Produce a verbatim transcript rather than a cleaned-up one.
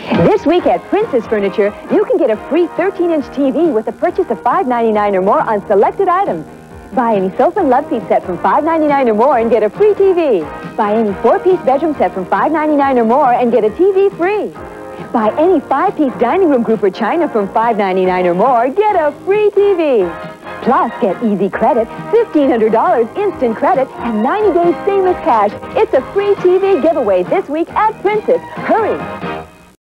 This week at Princess Furniture, you can get a free thirteen inch T V with a purchase of five ninety-nine or more on selected items. Buy any sofa and love seat set from five ninety-nine or more and get a free T V. Buy any four-piece bedroom set from five ninety-nine or more and get a T V free. Buy any five-piece dining room group or china from five ninety-nine or more, get a free T V. Plus, get easy credit, fifteen hundred dollars instant credit, and ninety days same as cash. It's a free T V giveaway this week at Princess. Hurry!